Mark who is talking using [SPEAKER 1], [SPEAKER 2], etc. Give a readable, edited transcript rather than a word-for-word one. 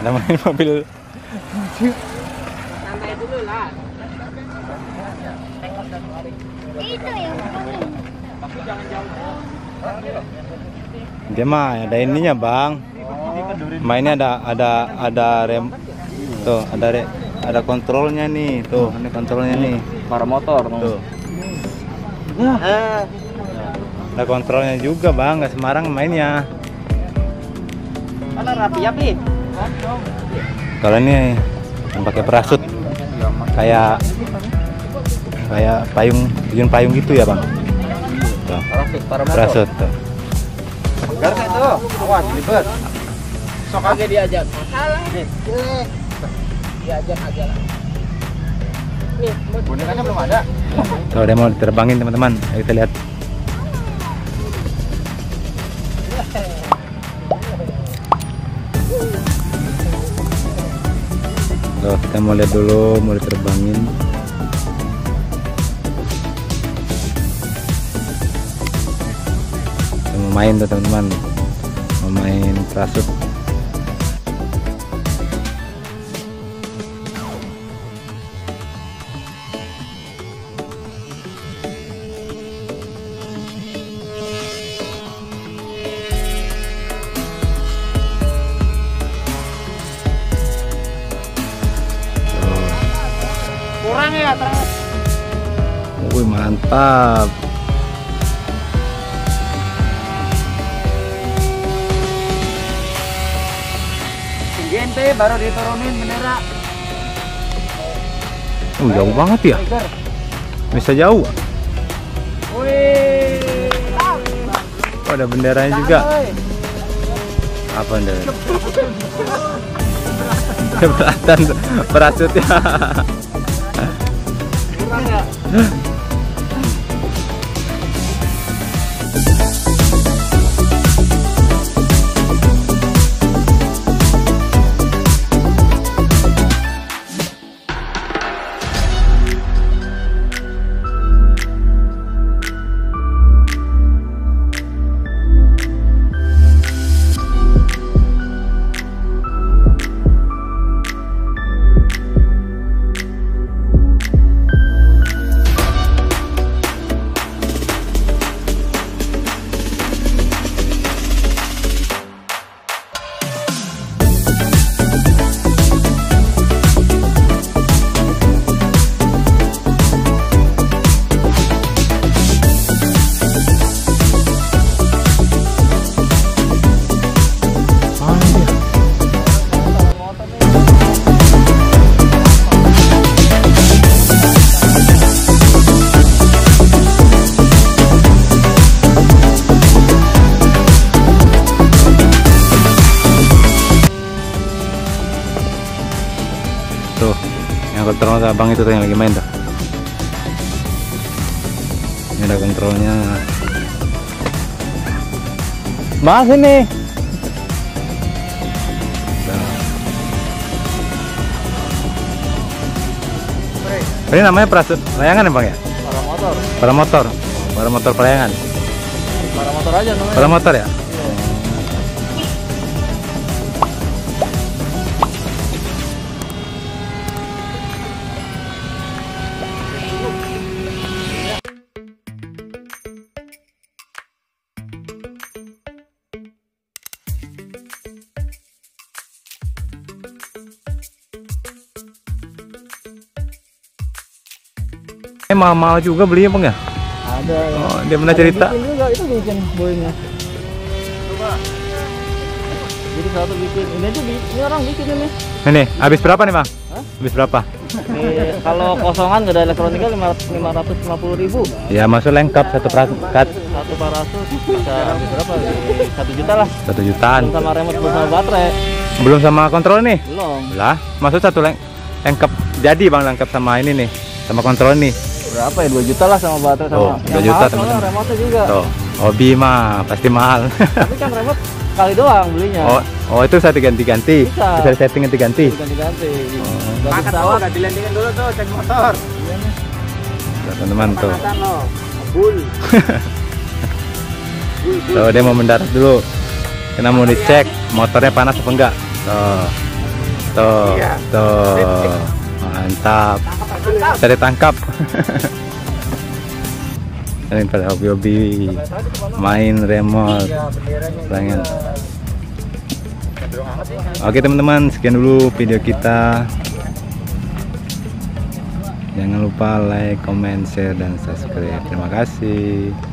[SPEAKER 1] Ada main mobil.
[SPEAKER 2] Santai dulu lah.
[SPEAKER 3] Itu yang kuning.
[SPEAKER 2] Tapi jangan jauh.
[SPEAKER 1] Dia mah ada ininya bang. Mainnya ada rem. Tuh ada kontrolnya nih. Tuh ini kontrolnya nih.
[SPEAKER 4] Para motor.
[SPEAKER 1] Tuh. Ada kontrolnya juga bang, nggak sembarang mainnya.
[SPEAKER 2] Mana rapi ya pi?
[SPEAKER 1] Kalau ini yang pakai parasut, kayak payung gitu ya bang. Tuh, parasut tuh.
[SPEAKER 4] Garnya itu, awas ribet.
[SPEAKER 2] Sok aja diajak. Salah. Nih, diajak aja lah. Nih,
[SPEAKER 4] Bonekanya belum ada.
[SPEAKER 1] Tuh dia mau diterbangin teman-teman. Ayo kita lihat. Tuh kita mau lihat dulu, mau diterbangin. Kita mau main tuh teman-teman, mau main parasut.
[SPEAKER 2] kurang ya terus.
[SPEAKER 1] Wih mantap.
[SPEAKER 4] Tinggiin pi, baru diturunin bendera.
[SPEAKER 1] Jauh banget ya. Bisa jauh.
[SPEAKER 4] Wih.
[SPEAKER 1] Oh, ada benderanya juga. Apa benderanya? Keberatan parasutnya.
[SPEAKER 4] Kurang ya?
[SPEAKER 1] Tuh, yang kontrol abang itu tuh yang lagi main tuh. Ini ada kontrolnya. Mas ini. Ini namanya parasut layangan ya bang ya?
[SPEAKER 4] Paramotor.
[SPEAKER 1] Paramotor. Paramotor pelayangan.
[SPEAKER 4] Paramotor aja namanya.
[SPEAKER 1] Paramotor ya? Mahal juga belinya bang ya?
[SPEAKER 4] Ada.
[SPEAKER 1] Oh, dia pernah cerita.
[SPEAKER 4] Bikin juga, itu bikin boynya. Coba. Jadi satu bikin. Ini aja ini orang bikin ini.
[SPEAKER 1] Ini habis berapa nih bang?
[SPEAKER 4] Hah?
[SPEAKER 1] Habis berapa?
[SPEAKER 4] Kalau kosongan nggak ada elektronika 550.000.
[SPEAKER 1] Ya masuk lengkap satu parasut.
[SPEAKER 4] Satu parasut bisa habis berapa? 1 juta lah.
[SPEAKER 1] 1 jutaan.
[SPEAKER 4] Belum sama remote, belum sama baterai.
[SPEAKER 1] Belum sama kontrol nih?
[SPEAKER 4] Belum.
[SPEAKER 1] Lah, maksud satu lengkap jadi bang, lengkap sama ini nih, sama kontrol nih.
[SPEAKER 4] Berapa ya? 2 juta lah sama baterai sama.
[SPEAKER 1] Oh, 2 juta teman-teman.
[SPEAKER 4] Remote juga.
[SPEAKER 1] Tuh, hobi mah pasti mahal.
[SPEAKER 4] Tapi kan remote kali doang belinya.
[SPEAKER 1] Oh itu bisa diganti-ganti.
[SPEAKER 4] Bisa.
[SPEAKER 1] Bisa setting ganti-ganti.
[SPEAKER 4] Ganti-ganti.
[SPEAKER 2] Paket awal udah dilandingin dulu tuh cek motor.
[SPEAKER 1] Tuh, teman-teman tuh.
[SPEAKER 2] Pakatan lo. Bul.
[SPEAKER 1] Tuh dia mau mendarat dulu. Kita mau dicek motornya panas apa enggak. Tuh. Tuh,
[SPEAKER 2] Iya.
[SPEAKER 1] tuh. Mantap. Cari tangkap. Ini pada hobi-hobi main remote. Pengen. Oke teman-teman, sekian dulu video kita. Jangan lupa like, comment, share, dan subscribe. Terima kasih.